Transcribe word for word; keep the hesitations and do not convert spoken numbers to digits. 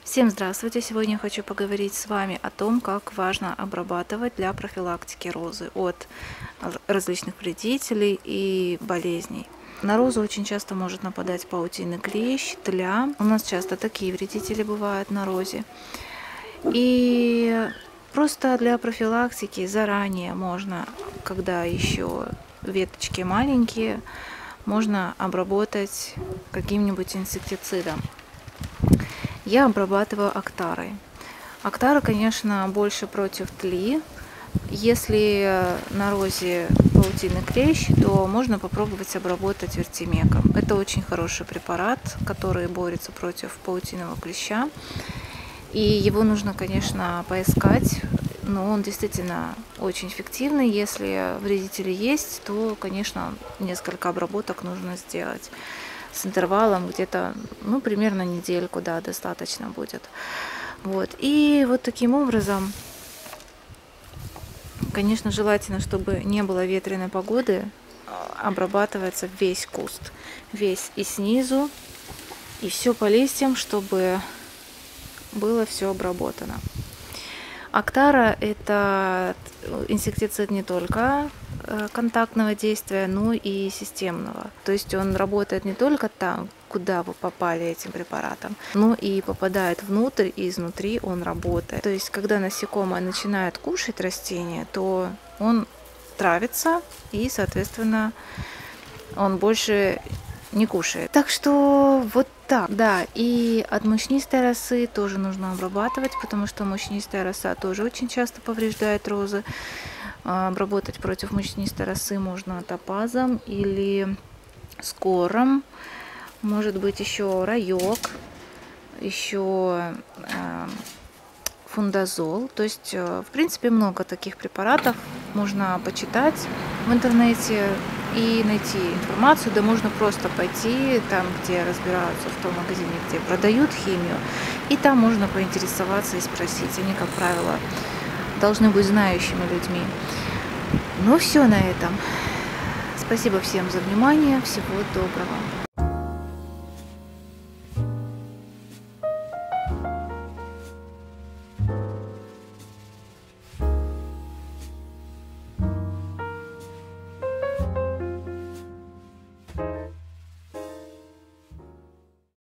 Всем здравствуйте! Сегодня я хочу поговорить с вами о том, как важно обрабатывать для профилактики розы от различных вредителей и болезней. На розу очень часто может нападать паутинный клещ, тля. У нас часто такие вредители бывают на розе. И просто для профилактики заранее можно, когда еще веточки маленькие, можно обработать каким-нибудь инсектицидом. Я обрабатываю Актарой. Актара, конечно, больше против тли. Если на розе паутинный клещ, то можно попробовать обработать вертимеком. Это очень хороший препарат, который борется против паутинного клеща. И его нужно, конечно, поискать, но он действительно очень эффективный. Если вредители есть, то, конечно, несколько обработок нужно сделать с интервалом где-то, ну, примерно недельку, да, достаточно будет. Вот. И вот таким образом, конечно, желательно, чтобы не было ветреной погоды, обрабатывается весь куст, весь и снизу, и все по листьям, чтобы было все обработано. Актара – это инсектицид не только контактного действия, но и системного. То есть он работает не только там, куда вы попали этим препаратом, но и попадает внутрь, и изнутри он работает. То есть когда насекомое начинает кушать растение, то он травится, и, соответственно, он больше не кушает. Так что вот так, да. И от мучнистой росы тоже нужно обрабатывать, потому что мучнистая роса тоже очень часто повреждает розы. Обработать против мучнистой росы можно топазом или скором. Может быть еще раек, еще э, фундазол. То есть, э, в принципе, много таких препаратов. Можно почитать в интернете и найти информацию, да можно просто пойти там, где разбираются, в том магазине, где продают химию, и там можно поинтересоваться и спросить. Они, как правило, должны быть знающими людьми. Ну все на этом. Спасибо всем за внимание. Всего доброго.